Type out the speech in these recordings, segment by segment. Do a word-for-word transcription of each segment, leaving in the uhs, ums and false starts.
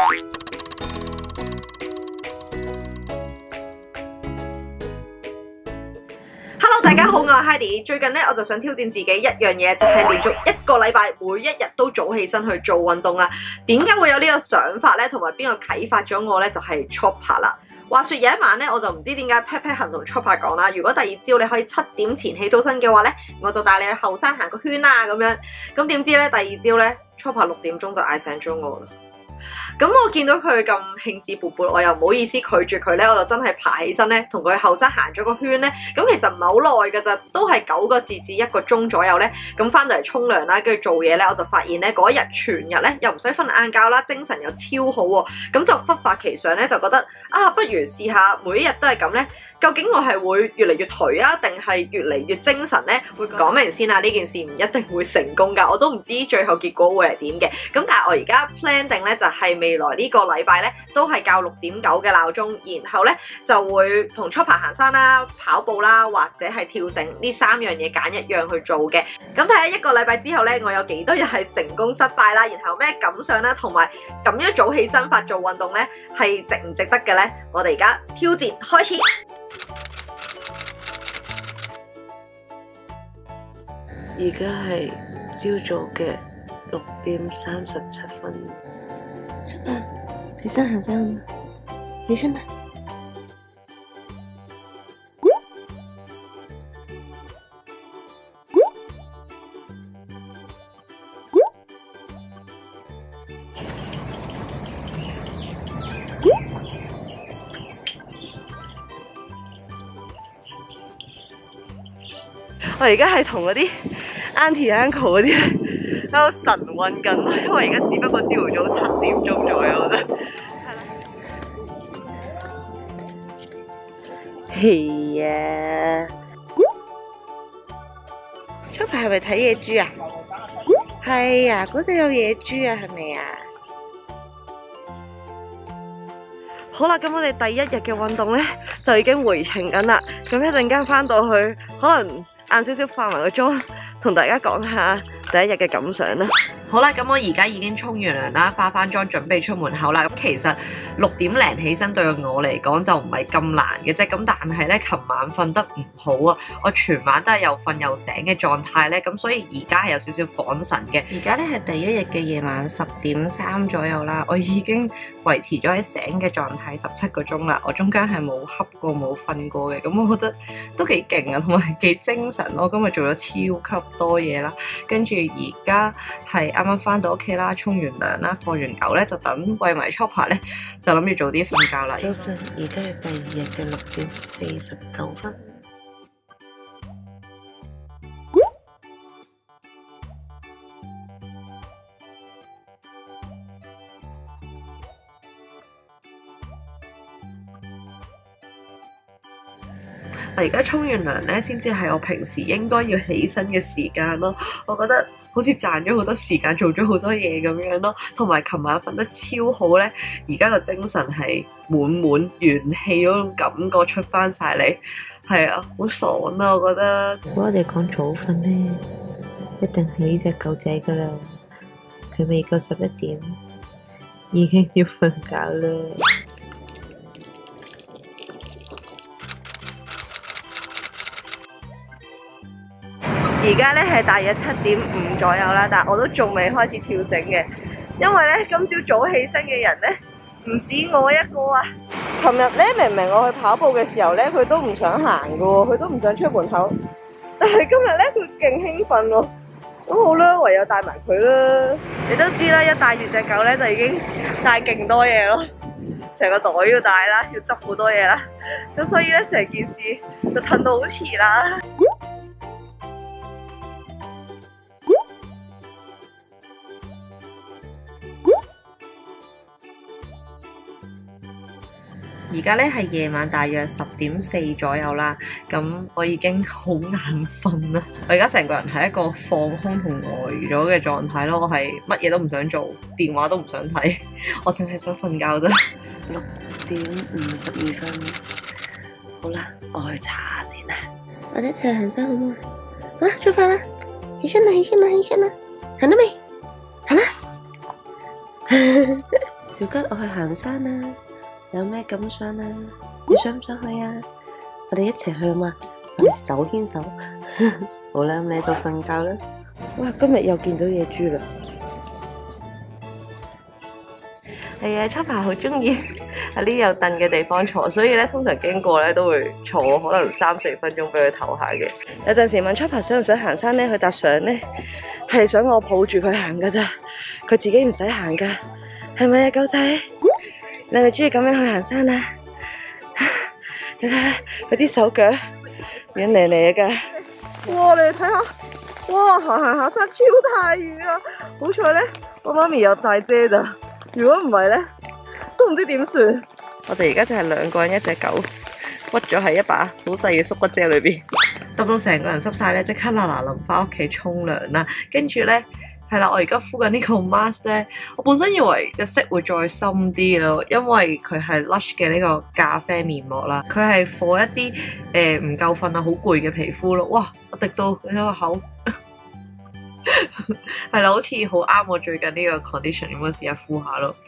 Hello， 大家好，我係 Heidi。最近咧，我就想挑戰自己一樣嘢，就係連續一個禮拜每一日都早起身去做運動啊。點解會有呢個想法咧？同埋邊個啟發咗我咧？就係 Chopper 啦。話說有一晚咧，我就唔知點解 Pat Pat 行同 Chopper 講啦，如果第二朝你可以七點前起到身嘅話咧，我就帶你去後山行個圈啦咁樣。咁點知咧，第二朝咧 Chopper 六點鐘就嗌醒咗我啦。咁我見到佢咁興致勃勃，我又唔好意思拒絕佢咧，我就真係爬起身咧，同佢後山行咗個圈咧。咁其實唔係好耐㗎咋，都係九個字至一個鐘左右咧。咁翻到嚟沖涼啦，跟住做嘢咧，我就發現咧嗰一日全日咧又唔使瞓晏覺啦，精神又超好喎。咁就忽發奇想咧，就覺得啊，不如試下每一日都係咁咧。究竟我係會越嚟越頹啊，定係越嚟越精神呢？會講明先啦，呢件事唔一定會成功㗎，我都唔知最後結果會係點嘅。咁但係我而家 plan 定咧，就係未來呢個禮拜咧，都係校六點九嘅鬧鐘，然後咧就會同 Chopper 行山啦、跑步啦，或者係跳繩呢三樣嘢揀一樣去做嘅。咁睇下一個禮拜之後咧，我有幾多日係成功失敗啦，然後咩感想啦，同埋咁樣早起身法做運動咧，係值唔值得嘅咧？我哋而家挑戰開始。 而家係朝早嘅六點三十七分。出發，起身行山啦！起身啦！ 我而家係同嗰啲 auntie uncle 嗰啲咧喺度晨運緊啦，因為而家只不過朝頭早七點鐘左右啫。係啊 ，Chopper 係咪睇野豬啊？係啊，嗰度有野豬啊，係咪啊？好啦，咁我哋第一日嘅運動咧就已經回程緊啦。咁一陣間翻到去，可能晏少少化埋個妝，同大家講下第一日嘅感想啦。好啦，咁我而家已經沖完涼啦，化翻妝準備出門口啦。咁其實六點零起身對我嚟講就唔係咁難嘅啫。咁但係咧，琴晚瞓得唔好啊，我全晚都係又瞓又醒嘅狀態咧。咁所以而家係有少少恍神嘅。而家咧係第一日嘅夜晚十點三左右啦，我已經維持咗喺醒嘅狀態十七個鐘啦。我中間係冇瞌過冇瞓過嘅，咁我覺得都幾勁啊，同埋幾精神咯。今日做咗超級多嘢啦，跟住而家係啱啱翻到屋企啦，沖完涼啦，放完狗咧就等餵埋 Chopper 咧，就諗住早啲瞓覺啦。 早晨，而家係第二日嘅六點四十九分。 我而家沖完涼咧，先至係我平時應該要起身嘅時間咯。我覺得好似賺咗好多時間，做咗好多嘢咁樣咯。同埋琴晚瞓得超好咧，而家個精神係滿滿元氣嗰種感覺出翻晒嚟，係啊，好爽啊！我覺得。 如果我哋講早瞓咧，一定係呢隻狗仔噶啦，佢未夠十一點，已經要瞓覺啦。 而家咧係大約七點五左右啦，但係我都仲未開始跳繩嘅，因為咧今朝早起身嘅人咧唔止我一個啊。琴日咧明明我去跑步嘅時候咧，佢都唔想行噶喎，佢都唔想出門口。但係今日咧佢勁興奮喎，咁好啦，唯有帶埋佢啦。你都知啦，一帶住隻狗咧就已經帶勁多嘢咯，成個袋要帶啦，要執好多嘢啦。咁所以咧成件事就褪到好遲啦。而家咧係夜晚大約十點四左右啦，咁我已經好眼瞓啦。我而家成個人係一個放空同呆咗嘅狀態咯，我係乜嘢都唔想做，電話都唔想睇，我淨係想瞓覺啫。 六點五十二分，好啦，我去查下先啦。我哋一齊行山好唔好啊？好啦，出發啦！起身啦，起身啦，起身啦！行得未？行啦！ 小吉，我去行山啦，有咩感想啊？你想唔想去啊？我哋一齊去嘛，我哋手牽手。好啦，咁你喺度瞓覺啦。哇，今日又見到野豬啦！係啊，Chopper好中意喺呢有凳嘅地方坐，所以咧通常經過咧都會坐可能三四分鐘俾佢唞下嘅。有陣時問 Chopper 想唔想行山咧，佢答想咧係想我抱住佢行噶咋，佢自己唔使行噶，係咪啊，狗仔？你係咪中意咁樣去行山啊？你睇下佢啲手腳軟嚟嚟噶。 哇！你哋睇下，哇！行行下山超太遠啊！好彩咧，我媽咪有帶遮咋。如果唔係咧，都唔知點算。 我哋而家就係兩個人一隻狗，屈咗喺一把好細嘅縮骨遮裏邊，揼到成個人濕晒咧，即刻嗱嗱臨翻屋企沖涼啦。跟住咧，係啦，我而家敷緊呢個 mask 咧，我本身以為隻色會再深啲咯，因為佢係 Lush 嘅呢個咖啡面膜啦，佢係 for 一啲誒唔夠瞓啊、好攰嘅皮膚咯。哇！我滴到你睇個口。係啦，好似好啱我最近呢個 condition 咁樣，試下敷下咯。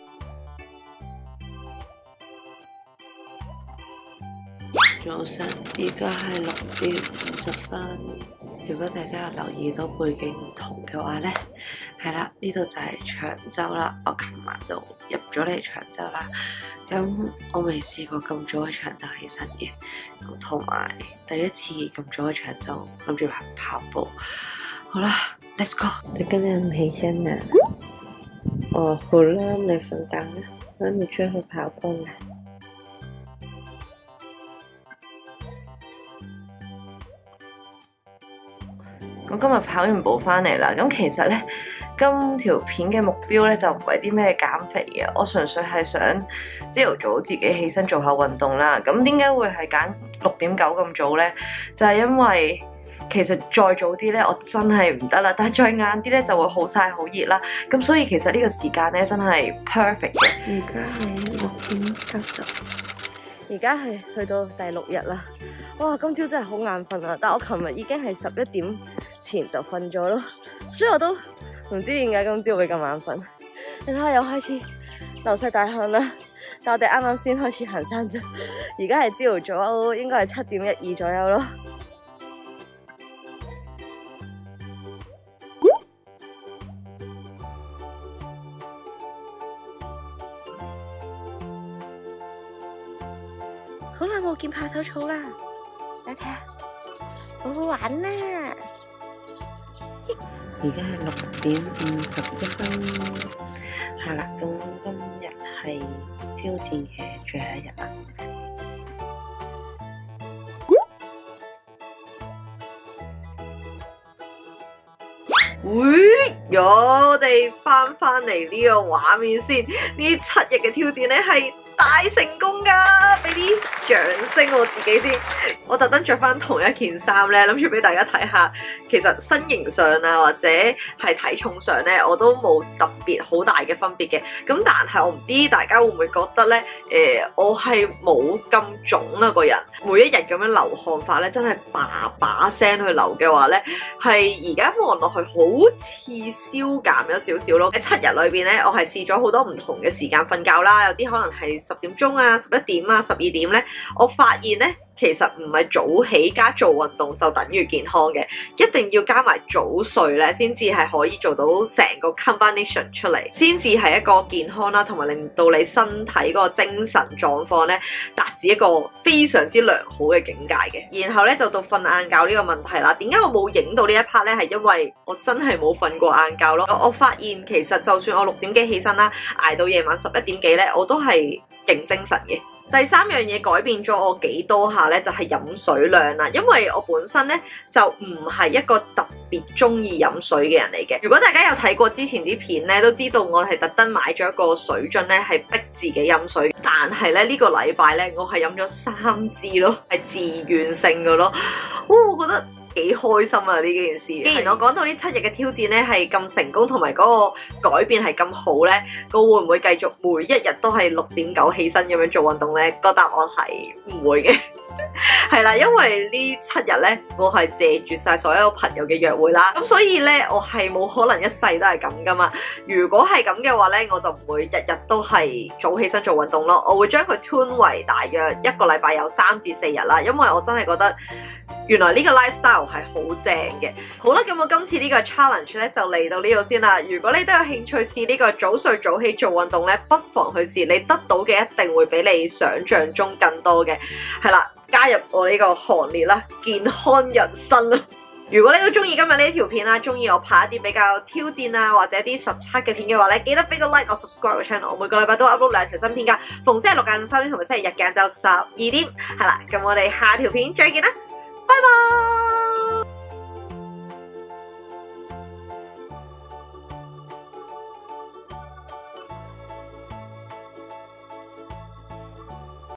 早上，而家係六點五十分。如果大家有留意到背景唔同嘅話咧，係啦，呢度就係長洲啦。我琴晚就入咗嚟長洲啦。咁我未試過咁早喺長洲起身嘅，咁同埋第一次咁早喺長洲諗住行跑步。好啦 ，Let's go。你今日唔起身啊？哦，好啦，你瞓覺啦，媽咪出去跑步啦。咁今日跑完步翻嚟啦，咁其實咧，今條片嘅目標咧就唔係啲咩減肥嘅，我純粹係想朝頭早自己起身做下運動啦。咁點解會係揀六點九咁早咧？就係因為其實再早啲咧，我真係唔得啦。但係再晏啲咧，就會好曬好熱啦。咁所以其實呢個時間咧，真係 perfect 嘅。而家係六點九十，而家係去到第六日啦。哇！今朝真係好眼瞓啊！但我琴日已經係十一點前就瞓咗咯，所以我都唔知點解今朝會咁眼瞓。你睇下又開始流晒大汗啦。但我哋啱啱先開始行山啫，而家係朝頭早，應該係七點一二左右咯。好耐冇見炮頭草啦，大家睇下，好好玩啊！而家係六點五十一分，係啦，咁今日係挑戰嘅最後一日啦。 會，我哋翻翻嚟呢個畫面先，呢七日嘅挑戰咧係大成功噶，俾啲掌聲我自己先。我特登着翻同一件衫咧，諗住俾大家睇下，其實身形上啊或者係體重上咧，我都冇特別好大嘅分別嘅。咁但係我唔知大家會唔會覺得咧，誒、呃，我係冇咁腫啊個人，每一日咁樣流汗法咧，真係把把聲去流嘅話咧，係而家望落去好似消減咗少少咯。喺七日裏邊咧，我係試咗好多唔同嘅時間瞓覺啦，有啲可能係十點鐘啊、十一點啊、十二點咧，我發現咧。其實唔係早起加做運動就等於健康嘅，一定要加埋早睡咧，先至係可以做到成個 combination 出嚟，先至係一個健康啦，同埋令到你身體嗰個精神狀況咧達至一個非常之良好嘅境界嘅。然後咧就到瞓晏覺呢個問題啦。點解我冇影到呢一 part 咧？係因為我真係冇瞓過晏覺咯。我發現其實就算我六點幾起身啦，捱到夜晚十一點幾咧，我都係勁精神嘅。第三樣嘢改變咗我幾多下咧，就係飲水量啦。因為我本身咧就唔係一個特別中意飲水嘅人嚟嘅。如果大家有睇過之前啲片咧，都知道我係特登買咗一個水樽咧，係逼自己飲水。但係咧呢個禮拜咧，我係飲咗三支咯，係自願性嘅咯。哦，我覺得幾開心啊！呢件事，既然我講到呢七日嘅挑戰咧係咁成功，同埋嗰個改變係咁好咧，我會唔會繼續每一日都係六點九起身咁樣做運動咧？個答案係唔會嘅。係啦，因為呢七日咧，我係謝絕晒所有朋友嘅約會啦，咁所以咧，我係冇可能一世都係咁噶嘛。如果係咁嘅話咧，我就唔會日日都係早起身做運動咯，我會將佢 tune 為大約一個禮拜有三至四日啦，因為我真係覺得原來呢個 lifestyle 係好正嘅。好啦，咁我今次呢個 challenge 咧就嚟到呢度先啦。如果你都有興趣試呢個早睡早起做運動咧，不妨去試，你得到嘅一定會比你想象中更多嘅。係啦。加入我呢個行列啦，健康人生啦！如果你都中意今日呢條片啦，中意我拍一啲比較挑戰啊或者啲實測嘅片嘅話咧，記得俾個 like 我 subscribe 個 channel， 我每個禮拜都 upload 兩條新片噶，逢星期六晏三點同埋星期日晏晝十二點，係啦，咁我哋下條片再見啦，拜拜。